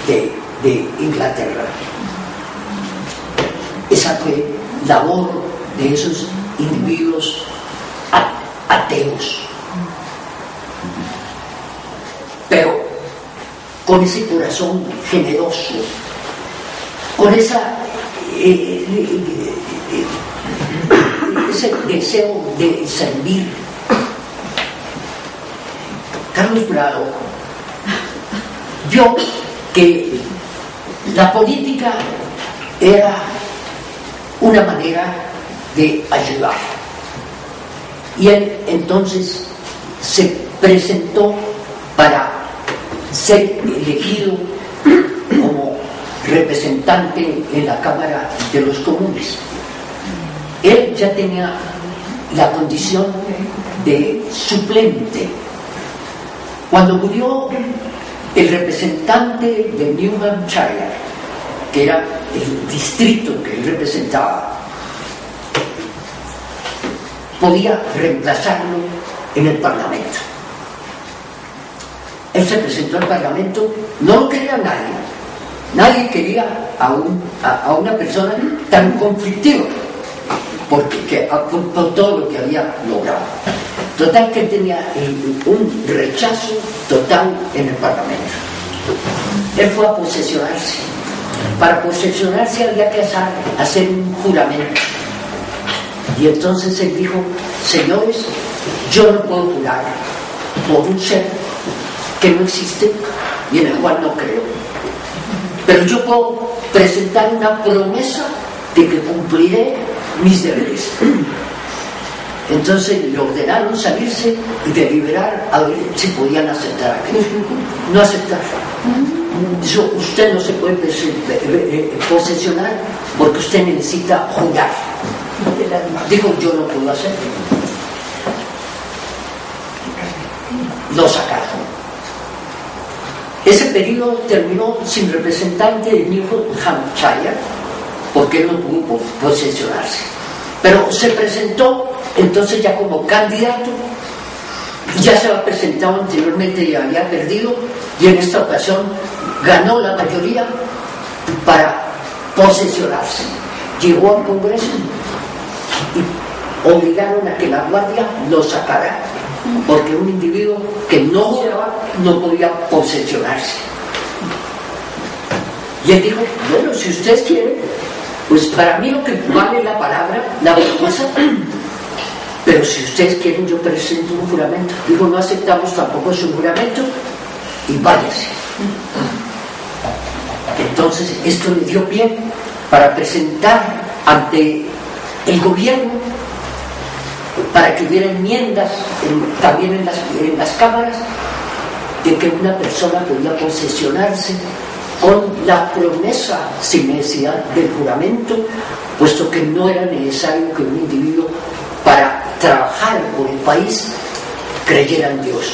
de Inglaterra. Esa fue labor de esos individuos ateos, pero con ese corazón generoso, con ese deseo de servir. Carlos Bravo vio que la política era una manera de ayudar, y él entonces se presentó para ser elegido como representante en la Cámara de los Comunes. Él ya tenía la condición de suplente. Cuando murió el representante de New Hampshire, que era el distrito que él representaba, podía reemplazarlo en el Parlamento. Él se presentó al Parlamento, no lo quería nadie quería a una persona tan conflictiva, por todo lo que había logrado. Total, que tenía un rechazo total en el Parlamento. Él fue a posesionarse. Para posesionarse había que hacer un juramento. Y entonces él dijo: señores, yo no puedo jurar por un ser que no existe y en el cual no creo, pero yo puedo presentar una promesa de que cumpliré mis deberes. Entonces le ordenaron salirse y deliberar a ver si podían aceptar aquello. No aceptar. Dijo: usted no se puede posesionar porque usted necesita jurar. Dijo: yo no puedo hacerlo. Lo sacaron. Ese periodo terminó sin representante de New Hampshire, porque él no pudo posesionarse. Pero se presentó entonces ya como candidato, ya se había presentado anteriormente y había perdido, y en esta ocasión ganó la mayoría para posesionarse. Llegó al Congreso y obligaron a que la guardia lo sacara, porque un individuo que no juraba no podía posesionarse. Y él dijo: bueno, si ustedes quieren, pues para mí lo que vale la palabra, la promesa, pero si ustedes quieren yo presento un juramento. Digo: no aceptamos tampoco su juramento y váyase. Entonces esto le dio pie para presentar ante el gobierno, para que hubiera enmiendas también en las cámaras, de que una persona podía posesionarse con la promesa sin necesidad del juramento, puesto que no era necesario que un individuo para trabajar por el país creyera en Dios.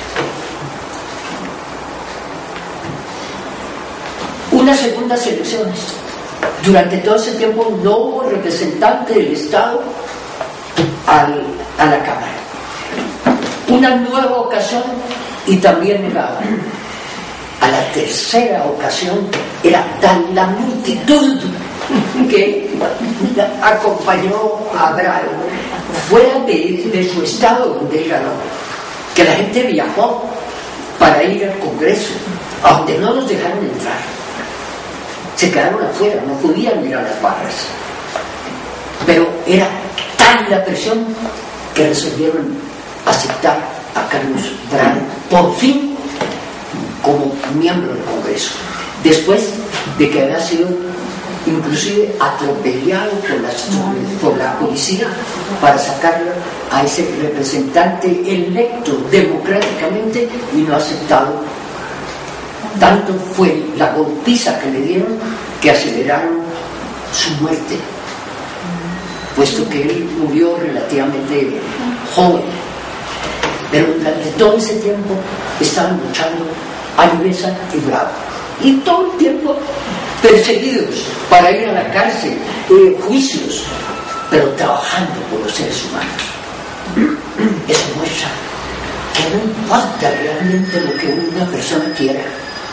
Unas segundas elecciones. Durante todo ese tiempo no hubo representante del Estado a la Cámara. Una nueva ocasión y también negado. A la tercera ocasión era tal la multitud que acompañó a Bravo fuera de su estado donde él ganó, que la gente viajó para ir al Congreso, a donde no los dejaron entrar. Se quedaron afuera, no podían ir a las barras. Pero era tal la presión que resolvieron aceptar a Carlos Bravo por fin como miembro del Congreso, después de que había sido inclusive atropellado por la policía para sacar a ese representante electo democráticamente y no aceptado. Tanto fue la golpiza que le dieron que aceleraron su muerte, puesto que él murió relativamente joven. Pero durante todo ese tiempo estaban luchando Alvesa y Bravo, y todo el tiempo perseguidos para ir a la cárcel, juicios, pero trabajando por los seres humanos. Eso muestra que no importa realmente lo que una persona quiera,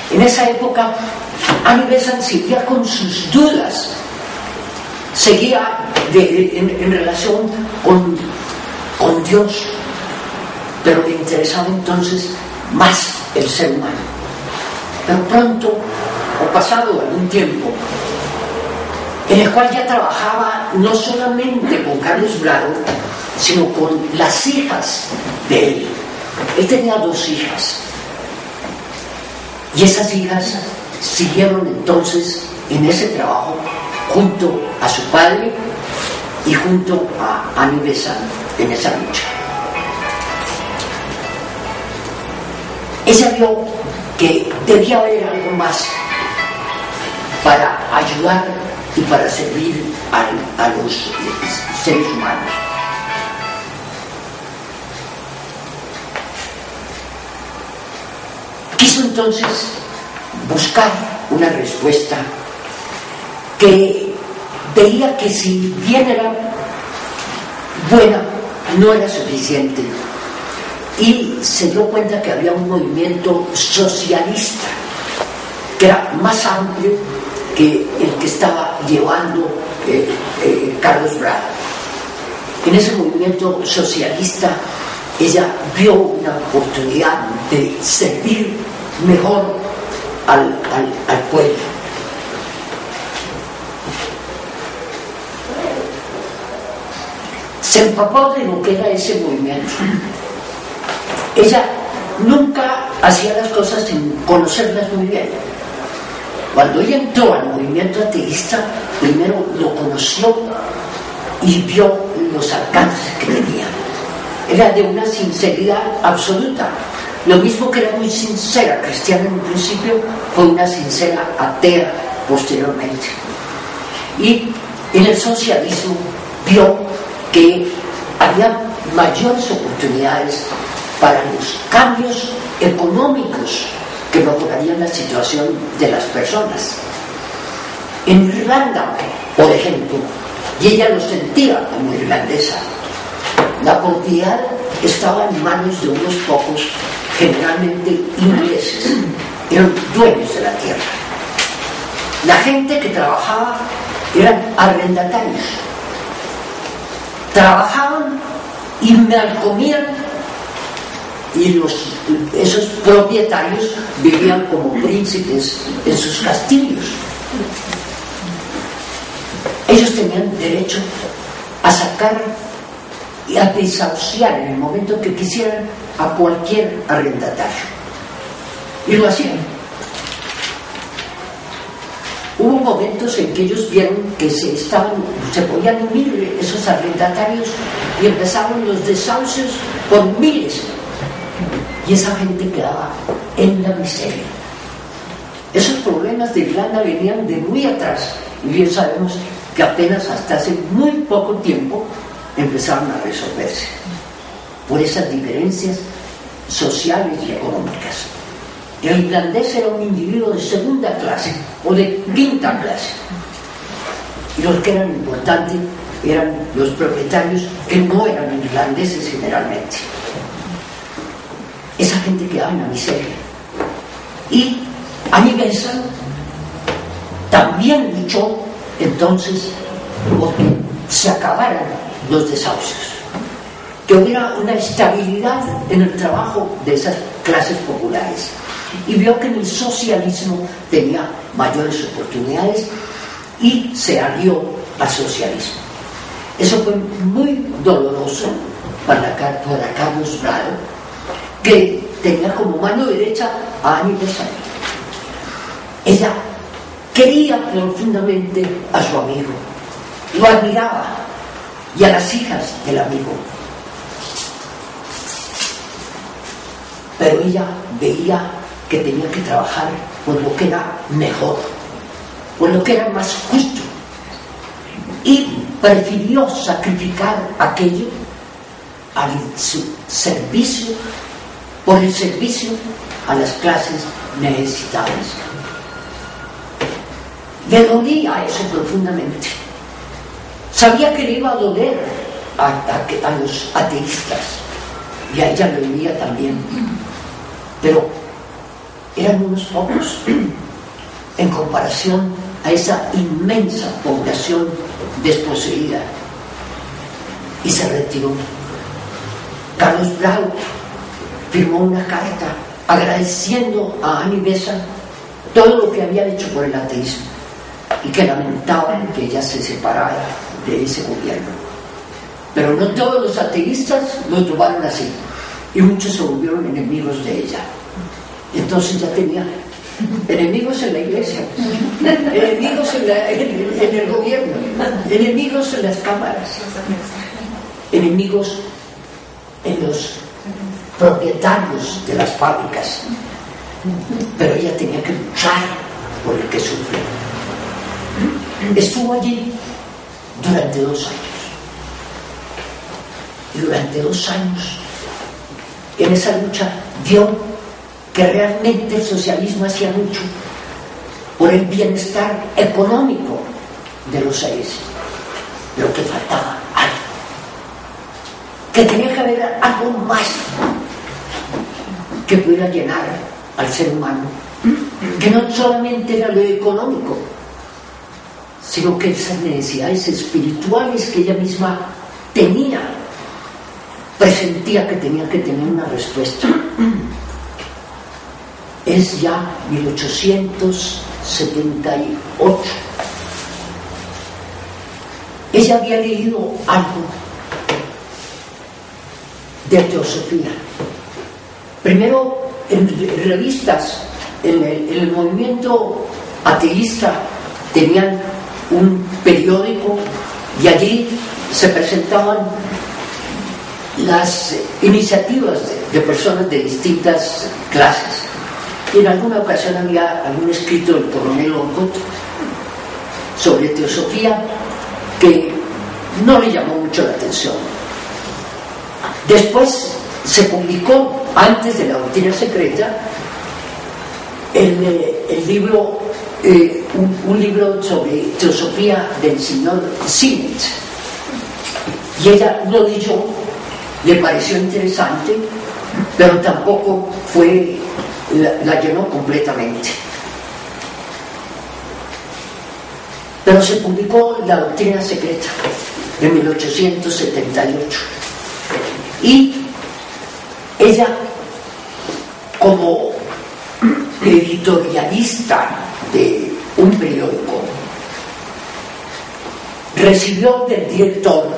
En esa época, Annie Besant seguía con sus dudas, seguía en relación con Dios, pero le interesaba entonces más el ser humano. Pero pronto, o pasado algún tiempo, en el cual ya trabajaba no solamente con Carlos Brado, sino con las hijas de él. Él tenía 2 hijas, y esas hijas siguieron entonces en ese trabajo junto a su padre y junto a Annie Besant en esa lucha. Ella vio que debía haber algo más para ayudar y para servir a los seres humanos. Quiso entonces buscar una respuesta que veía que si bien era buena, no era suficiente, y se dio cuenta que había un movimiento socialista que era más amplio que el que estaba llevando Carlos Brado. En ese movimiento socialista ella vio una oportunidad de servir mejor al pueblo. Se empapó de lo que era ese movimiento. Ella nunca hacía las cosas sin conocerlas muy bien. Cuando ella entró al movimiento ateísta, primero lo conoció y vio los alcances que tenía. Era de una sinceridad absoluta. Lo mismo que era muy sincera cristiana en un principio, fue una sincera atea posteriormente. Y en el socialismo vio que había mayores oportunidades para los cambios económicos que mejorarían la situación de las personas. En Irlanda, por ejemplo, y ella lo sentía como irlandesa, la propiedad estaba en manos de unos pocos, generalmente ingleses, eran dueños de la tierra. La gente que trabajaba eran arrendatarios, trabajaban y mal comían, y esos propietarios vivían como príncipes en sus castillos. Ellos tenían derecho a sacar y a desahuciar en el momento que quisieran a cualquier arrendatario, y lo hacían. Hubo momentos en que ellos vieron que se podían unir esos arrendatarios, y empezaron los desahucios por miles, y esa gente quedaba en la miseria. Esos problemas de Irlanda venían de muy atrás, y bien sabemos que apenas hasta hace muy poco tiempo empezaron a resolverse por esas diferencias sociales y económicas. El irlandés era un individuo de segunda clase o de quinta clase, y los que eran importantes eran los propietarios, que no eran irlandeses generalmente. Esa gente quedaba en la miseria. Y Annie Besant también luchó entonces porque se acabaran los desahucios, que hubiera una estabilidad en el trabajo de esas clases populares, y vio que en el socialismo tenía mayores oportunidades y se alió al socialismo. Eso fue muy doloroso para Carlos Brado, que tenía como mano derecha a Annie Besant. Ella quería profundamente a su amigo, lo admiraba, y a las hijas del amigo, pero ella veía que tenía que trabajar por lo que era mejor, por lo que era más justo, y prefirió sacrificar aquello al servicio, por el servicio a las clases necesitadas. Le dolía eso profundamente. Sabía que le iba a doler a los ateístas, y a ella le dolía también, pero eran unos pocos en comparación a esa inmensa población desposeída, y se retiró. Carlos Brau firmó una carta agradeciendo a Annie Besant todo lo que había hecho por el ateísmo y que lamentaban que ella se separara de ese gobierno. Pero no todos los ateístas lo tomaron así, y muchos se volvieron enemigos de ella. Entonces ya tenía enemigos en la iglesia, enemigos en el gobierno, enemigos en las cámaras, enemigos en los propietarios de las fábricas. Pero ella tenía que luchar por el que sufre. Estuvo allí durante 2 años. Y durante 2 años, en esa lucha, vio que realmente el socialismo hacía mucho por el bienestar económico de los seres, pero que faltaba algo, que tenía que haber algo más que pudiera llenar al ser humano, que no solamente era lo económico, sino que esas necesidades espirituales que ella misma tenía, presentía que tenía que tener una respuesta. Es ya 1878. Ella había leído algo de teosofía. Primero en revistas, en el movimiento ateísta tenían un periódico y allí se presentaban las iniciativas de personas de distintas clases. Y en alguna ocasión había algún escrito del coronel Olcott sobre teosofía que no le llamó mucho la atención. Después se publicó, antes de la doctrina secreta, el libro, un libro sobre teosofía del señor Sinnett, y ella lo leyó, le pareció interesante, pero tampoco la llenó completamente. Pero se publicó la doctrina secreta en 1878, y ella, como editorialista de un periódico, recibió del director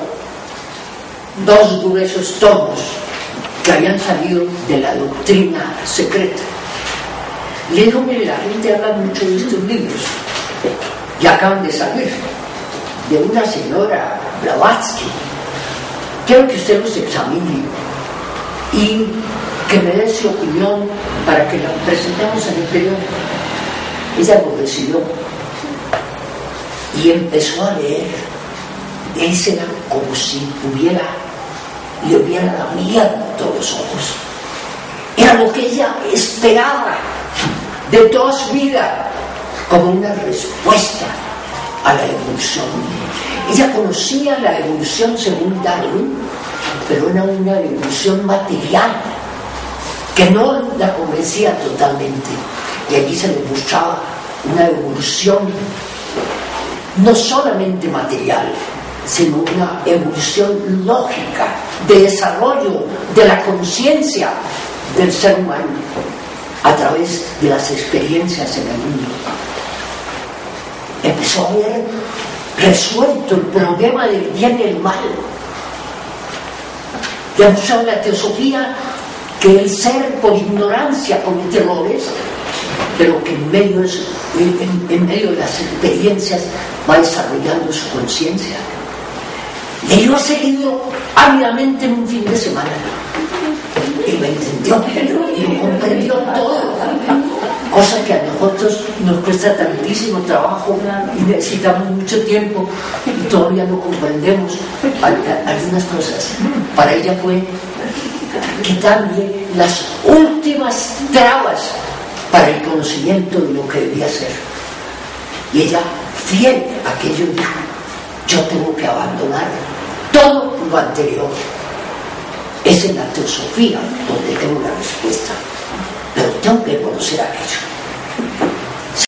2 gruesos tomos que habían salido de la doctrina secreta. Le dijo: mire, la gente habla mucho de estos libros y acaban de salir de una señora Blavatsky. Quiero que usted los examine y que me dé su opinión para que la presentemos en el periódico. Ella lo recibió y empezó a leer. Ese era como si le hubiera abierto los ojos. Era lo que ella esperaba de toda su vida, como una respuesta a la evolución. Ella conocía la evolución según Darwin, pero era una evolución material que no la convencía totalmente, y allí se le buscaba una evolución no solamente material, sino una evolución lógica de desarrollo de la conciencia del ser humano a través de las experiencias en el mundo. Empezó a ver resuelto el problema del bien y el mal. Demostró en la teosofía que el ser por ignorancia comete errores, pero que en medio de las experiencias va desarrollando su conciencia. Leyó seguido ávidamente en un fin de semana y lo entendió y lo comprendió todo, cosa que a nosotros nos cuesta tantísimo trabajo y necesitamos mucho tiempo y todavía no comprendemos algunas cosas. Para ella fue quitarle las últimas trabas para el conocimiento de lo que debía ser, y ella, fiel a aquello, dijo: yo tengo que abandonar todo lo anterior. Es en la teosofía donde tengo la respuesta. pero tengo que conocer aquello.